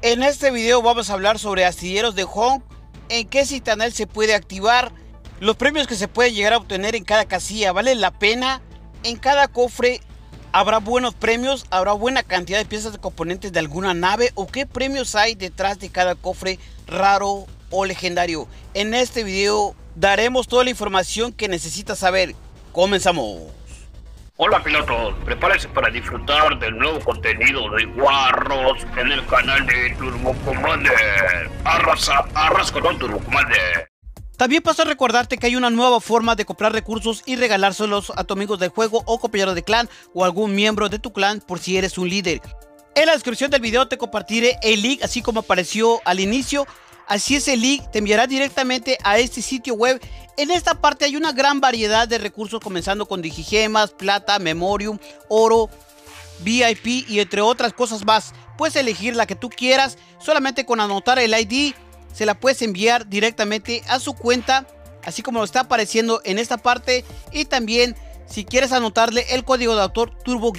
En este video vamos a hablar sobre astilleros de Honk, en qué citadel se puede activar, los premios que se pueden llegar a obtener en cada casilla, ¿vale la pena? En cada cofre habrá buenos premios, habrá buena cantidad de piezas de componentes de alguna nave, o qué premios hay detrás de cada cofre raro o legendario. En este video daremos toda la información que necesitas saber. Comenzamos. Hola pilotos, prepárense para disfrutar del nuevo contenido de Warros en el canal de Turbo Commander. Arrasa con Turbo Commander. También paso a recordarte que hay una nueva forma de comprar recursos y regalárselos a tus amigos del juego o compañeros de clan o algún miembro de tu clan por si eres un líder. En la descripción del video te compartiré el link así como apareció al inicio. Así ese link te enviará directamente a este sitio web. En esta parte hay una gran variedad de recursos, comenzando con digigemas, plata, memorium, oro, VIP y entre otras cosas más. Puedes elegir la que tú quieras, solamente con anotar el ID se la puedes enviar directamente a su cuenta, así como lo está apareciendo en esta parte. Y también si quieres anotarle el código de autor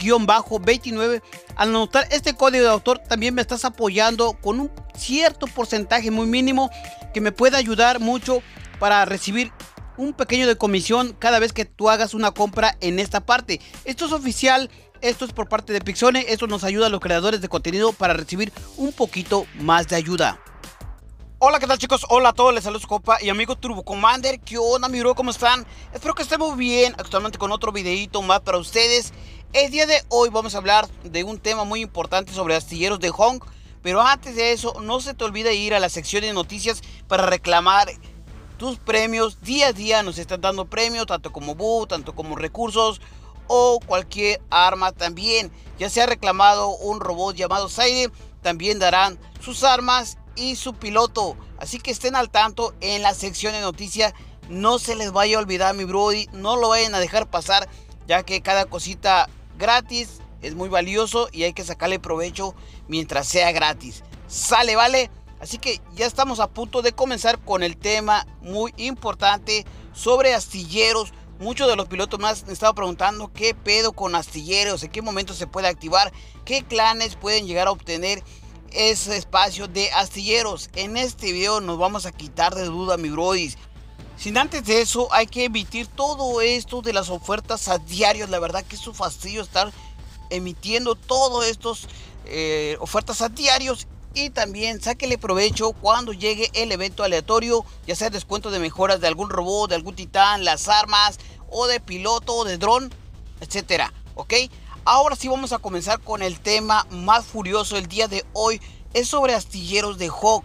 turbo-29, al anotar este código de autor también me estás apoyando con un cierto porcentaje muy mínimo que me puede ayudar mucho para recibir un pequeño de comisión cada vez que tú hagas una compra en esta parte. Esto es oficial, esto es por parte de Pixone, esto nos ayuda a los creadores de contenido para recibir un poquito más de ayuda. Hola, ¿qué tal chicos? Hola a todos, les saludo su compa y amigo Turbo Commander. ¿Qué onda, mi bro? ¿Cómo están? Espero que estén muy bien, actualmente con otro videito más para ustedes. El día de hoy vamos a hablar de un tema muy importante sobre astilleros de Honk. Pero antes de eso, no se te olvide ir a la sección de noticias para reclamar tus premios. Día a día nos están dando premios, tanto como boo, tanto como recursos o cualquier arma también. Ya se ha reclamado un robot llamado Zaire, también darán sus armas y su piloto, así que estén al tanto en la sección de noticias. No se les vaya a olvidar, mi brody, no lo vayan a dejar pasar, ya que cada cosita gratis es muy valioso y hay que sacarle provecho mientras sea gratis. Sale, vale. Así que ya estamos a punto de comenzar con el tema muy importante sobre astilleros. Muchos de los pilotos más me estaban preguntando qué pedo con astilleros, en qué momento se puede activar, qué clanes pueden llegar a obtener ese espacio de astilleros. En este video nos vamos a quitar de duda, mi brodis. Sin antes de eso, hay que emitir todo esto de las ofertas a diario. La verdad que es un fastidio estar emitiendo todos estos ofertas a diarios. Y también sáquele provecho cuando llegue el evento aleatorio, ya sea descuento de mejoras de algún robot, de algún titán, las armas, o de piloto, o de dron, etcétera. ¿Ok? Ahora sí vamos a comenzar con el tema más furioso el día de hoy. Es sobre astilleros de Honk.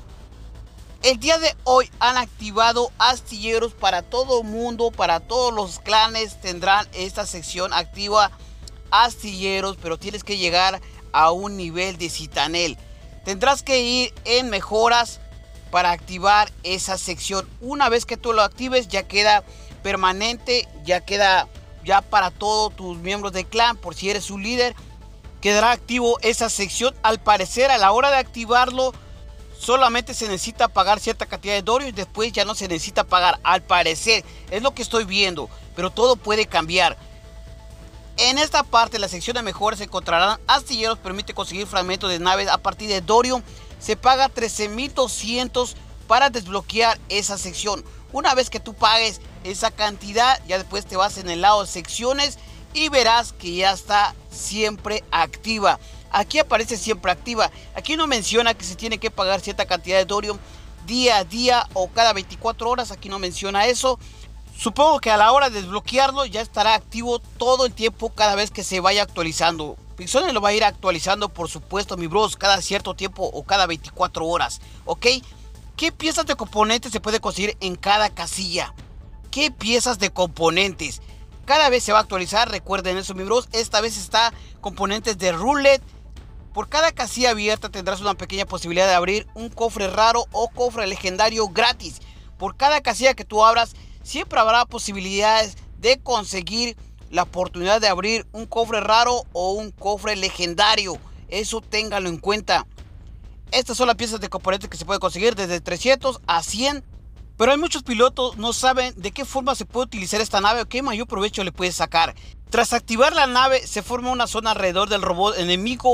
El día de hoy han activado astilleros para todo el mundo, para todos los clanes tendrán esta sección activa, astilleros, pero tienes que llegar a un nivel de citadel. Tendrás que ir en mejoras para activar esa sección. Una vez que tú lo actives ya queda permanente, ya queda ya para todos tus miembros del clan. Por si eres un líder, quedará activo esa sección. Al parecer, a la hora de activarlo solamente se necesita pagar cierta cantidad de Dorios y después ya no se necesita pagar. Al parecer, es lo que estoy viendo, pero todo puede cambiar. En esta parte, la sección de mejoras, se encontrarán astilleros, permite conseguir fragmentos de naves a partir de Dorio. Se paga 13.200 para desbloquear esa sección. Una vez que tú pagues esa cantidad, ya después te vas en el lado de secciones y verás que ya está siempre activa. Aquí aparece siempre activa. Aquí no menciona que se tiene que pagar cierta cantidad de Dorium día a día o cada 24 horas. Aquí no menciona eso. Supongo que a la hora de desbloquearlo ya estará activo todo el tiempo cada vez que se vaya actualizando. Pixone lo va a ir actualizando, por supuesto, mi bros, cada cierto tiempo o cada 24 horas. ¿Ok? ¿Qué piezas de componentes se puede conseguir en cada casilla? ¿Qué piezas de componentes? Cada vez se va a actualizar, recuerden eso, mi bros. Esta vez está componentes de roulette. Por cada casilla abierta tendrás una pequeña posibilidad de abrir un cofre raro o cofre legendario gratis. Por cada casilla que tú abras, siempre habrá posibilidades de conseguir la oportunidad de abrir un cofre raro o un cofre legendario. Eso ténganlo en cuenta. Estas son las piezas de componentes que se pueden conseguir desde 300 a 100. Pero hay muchos pilotos no saben de qué forma se puede utilizar esta nave o qué mayor provecho le puedes sacar. Tras activar la nave, se forma una zona alrededor del robot enemigo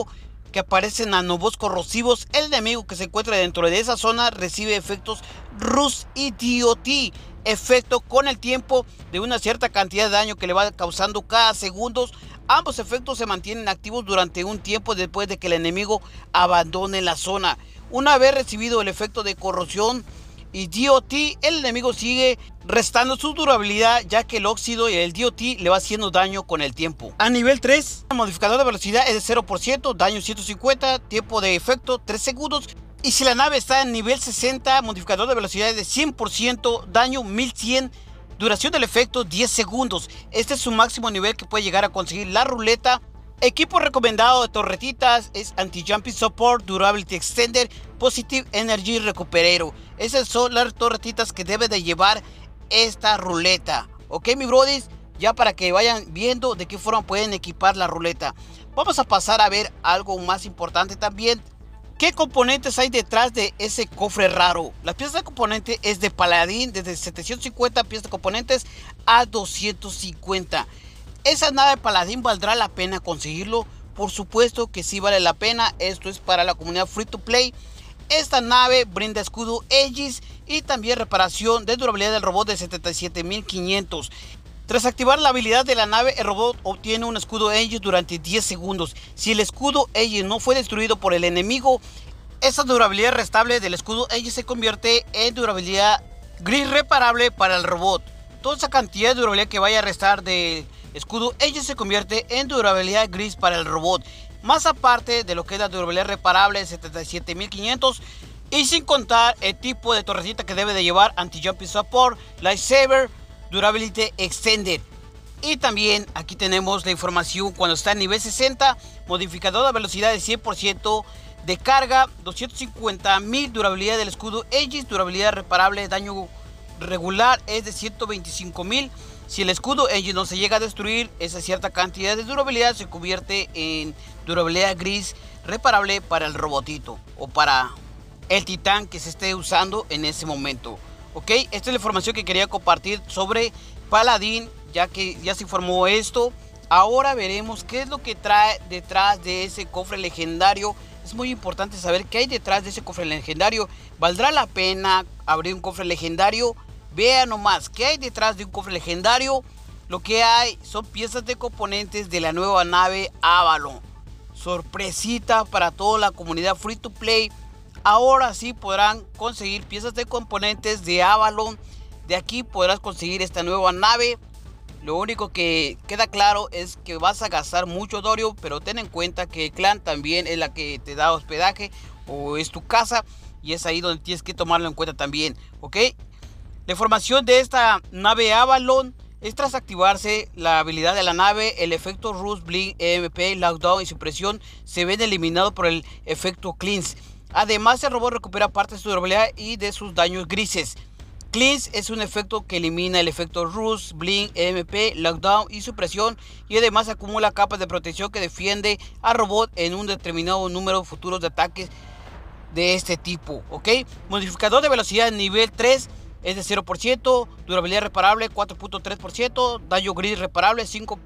que aparecen nanobots corrosivos, el enemigo que se encuentra dentro de esa zona recibe efectos Rust y DOT, efecto con el tiempo de una cierta cantidad de daño que le va causando cada segundo. Ambos efectos se mantienen activos durante un tiempo después de que el enemigo abandone la zona. Una vez recibido el efecto de corrosión y DOT, el enemigo sigue restando su durabilidad, ya que el óxido y el DOT le va haciendo daño con el tiempo. A nivel 3, el modificador de velocidad es de 0%, daño 150, tiempo de efecto 3 segundos. Y si la nave está en nivel 60, modificador de velocidad es de 100%, daño 1100, duración del efecto 10 segundos. Este es su máximo nivel que puede llegar a conseguir la ruleta. Equipo recomendado de torretitas es Anti-Jumping Support, Durability Extender, Positive Energy Recuperator. Esas son las torretitas que debe de llevar esta ruleta. Ok, mi brodis, ya para que vayan viendo de qué forma pueden equipar la ruleta. Vamos a pasar a ver algo más importante también. ¿Qué componentes hay detrás de ese cofre raro? La pieza de componente es de Paladín, desde 750 piezas de componentes a 250. ¿Esa nave Paladín valdrá la pena conseguirlo? Por supuesto que sí vale la pena. Esto es para la comunidad free to play. Esta nave brinda escudo Aegis y también reparación de durabilidad del robot de 77.500. Tras activar la habilidad de la nave, el robot obtiene un escudo Aegis durante 10 segundos. Si el escudo Aegis no fue destruido por el enemigo, esa durabilidad restable del escudo Aegis se convierte en durabilidad gris reparable para el robot. Toda esa cantidad de durabilidad que vaya a restar del escudo Aegis se convierte en durabilidad gris para el robot. Más aparte de lo que es la durabilidad reparable de 77.500. Y sin contar el tipo de torrecita que debe de llevar: Anti-Jumping Support, Lightsaber, Durability Extended. Y también aquí tenemos la información cuando está en nivel 60, modificador de velocidad de 100% de carga, 250.000 durabilidad del escudo Aegis, durabilidad reparable, daño regular es de 125.000. Si el escudo Aegis no se llega a destruir, esa cierta cantidad de durabilidad se convierte en durabilidad gris reparable para el robotito o para el titán que se esté usando en ese momento. Ok, esta es la información que quería compartir sobre Paladín, ya que ya se informó esto. Ahora veremos qué es lo que trae detrás de ese cofre legendario. Es muy importante saber qué hay detrás de ese cofre legendario. ¿Valdrá la pena abrir un cofre legendario? Vean nomás qué hay detrás de un cofre legendario. Lo que hay son piezas de componentes de la nueva nave Avalon. Sorpresita para toda la comunidad free to play. Ahora sí podrán conseguir piezas de componentes de Avalon. De aquí podrás conseguir esta nueva nave. Lo único que queda claro es que vas a gastar mucho Dorio, pero ten en cuenta que el clan también es la que te da hospedaje o es tu casa, y es ahí donde tienes que tomarlo en cuenta también. Ok, la información de esta nave Avalon es: tras activarse la habilidad de la nave, el efecto Rust, Blink, EMP, Lockdown y supresión se ven eliminados por el efecto Cleanse. Además, el robot recupera parte de su durabilidad y de sus daños grises. Cleanse es un efecto que elimina el efecto Rust, Blink, EMP, Lockdown y supresión, y además acumula capas de protección que defiende al robot en un determinado número futuros de ataques de este tipo. Ok, modificador de velocidad nivel 3 es de 0%, durabilidad reparable 4.3%, daño gris reparable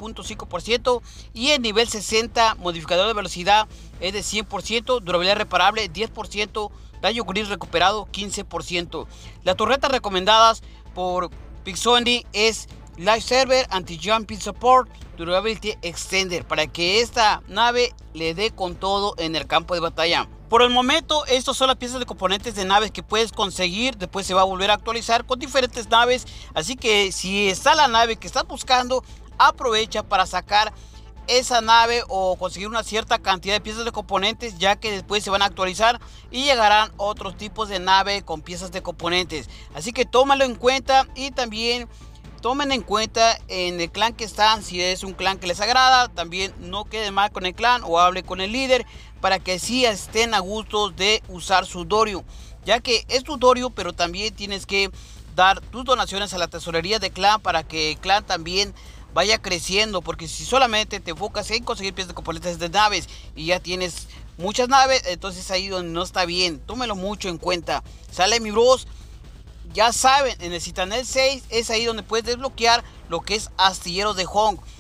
5.5%, y en nivel 60 modificador de velocidad es de 100%, durabilidad reparable 10%, daño gris recuperado 15%. Las torretas recomendadas por Pixondi es Lightsaber, Anti-Jumping Support, Durability Extender, para que esta nave le dé con todo en el campo de batalla. Por el momento, estas son las piezas de componentes de naves que puedes conseguir. Después se va a volver a actualizar con diferentes naves. Así que si está la nave que estás buscando, aprovecha para sacar esa nave o conseguir una cierta cantidad de piezas de componentes, ya que después se van a actualizar y llegarán otros tipos de nave con piezas de componentes. Así que tómalo en cuenta, y también tomen en cuenta en el clan que están, si es un clan que les agrada. También no queden mal con el clan o hable con el líder para que sí estén a gusto de usar su Dorio, ya que es tu Dorio, pero también tienes que dar tus donaciones a la tesorería de clan para que el clan también vaya creciendo, porque si solamente te enfocas en conseguir piezas de componentes de naves y ya tienes muchas naves, entonces ahí donde no está bien. Tómelo mucho en cuenta. Sale, mi bros. Ya saben, en el Citadel 6 es ahí donde puedes desbloquear lo que es Astilleros de Hong.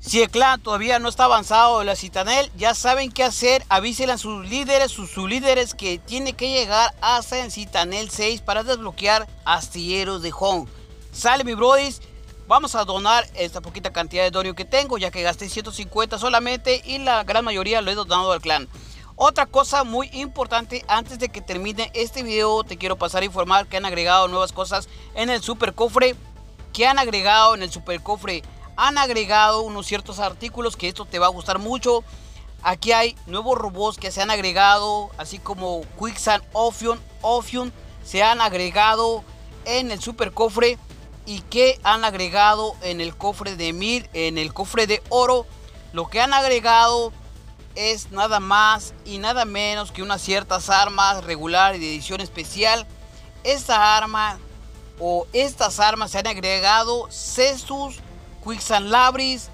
Si el clan todavía no está avanzado en la Citadel, ya saben qué hacer. Avísenle a sus líderes, sus sublíderes, que tiene que llegar hasta el Citadel 6 para desbloquear Astilleros de Hong. Sale, mi brodis. Vamos a donar esta poquita cantidad de donio que tengo, ya que gasté 150 solamente y la gran mayoría lo he donado al clan. Otra cosa muy importante, antes de que termine este video, te quiero pasar a informar que han agregado nuevas cosas en el super cofre. ¿Qué han agregado en el super cofre? Han agregado unos ciertos artículos que esto te va a gustar mucho. Aquí hay nuevos robots que se han agregado, así como Quicksand Ophion se han agregado en el super cofre. Y que han agregado en el cofre de 1000, en el cofre de oro. Lo que han agregado es nada más y nada menos que unas ciertas armas regular y de edición especial. Esta arma o estas armas se han agregado Cestus, Quicksand Labris,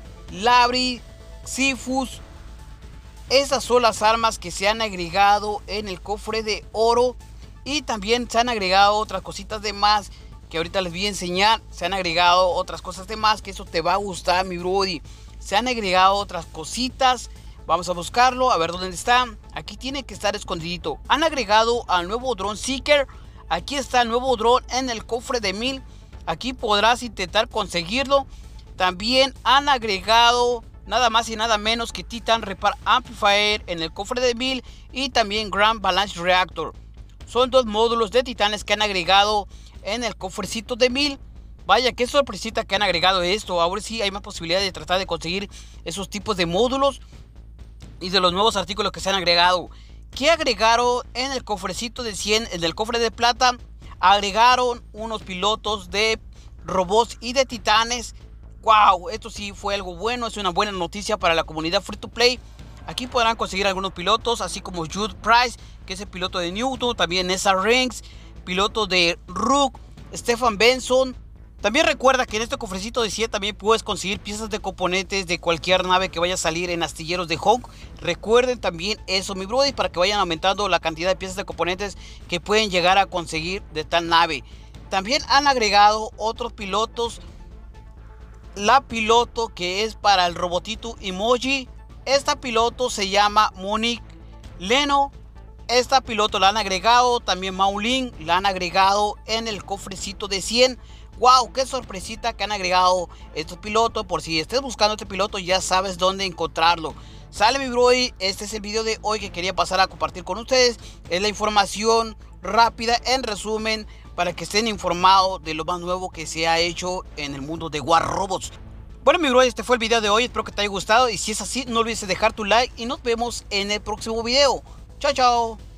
Sifus. Esas son las armas que se han agregado en el cofre de oro. Y también se han agregado otras cositas de más que ahorita les voy a enseñar. Se han agregado otras cosas de más que eso te va a gustar, mi brody. Se han agregado otras cositas. Vamos a buscarlo, a ver dónde está. Aquí tiene que estar escondidito. Han agregado al nuevo Drone Seeker. Aquí está el nuevo drone en el cofre de 1000. Aquí podrás intentar conseguirlo. También han agregado nada más y nada menos que Titan Repair Amplifier en el cofre de 1000. Y también Grand Balance Reactor. Son dos módulos de titanes que han agregado en el cofrecito de 1000. Vaya, qué sorpresita que han agregado esto. Ahora sí hay más posibilidad de tratar de conseguir esos tipos de módulos y de los nuevos artículos que se han agregado. ¿Qué agregaron en el cofrecito de 100? En el cofre de plata agregaron unos pilotos de robots y de titanes. Wow, esto sí fue algo bueno. Es una buena noticia para la comunidad free to play. Aquí podrán conseguir algunos pilotos, así como Jude Price, que es el piloto de Newton. También Nessa Rings, piloto de Rook, Stefan Benson. También recuerda que en este cofrecito de 100 también puedes conseguir piezas de componentes de cualquier nave que vaya a salir en Astilleros de Hong. Recuerden también eso, mi brody, para que vayan aumentando la cantidad de piezas de componentes que pueden llegar a conseguir de tal nave. También han agregado otros pilotos. La piloto que es para el robotito emoji. Esta piloto se llama Monique Leno. Esta piloto la han agregado. También Maulin la han agregado en el cofrecito de 100. Wow, qué sorpresita que han agregado estos pilotos. Por si estés buscando este piloto, ya sabes dónde encontrarlo. Sale, mi brody, este es el video de hoy que quería pasar a compartir con ustedes. Es la información rápida, en resumen, para que estén informados de lo más nuevo que se ha hecho en el mundo de War Robots. Bueno, mi brody, este fue el video de hoy. Espero que te haya gustado. Y si es así, no olvides dejar tu like. Y nos vemos en el próximo video. Chao, chao.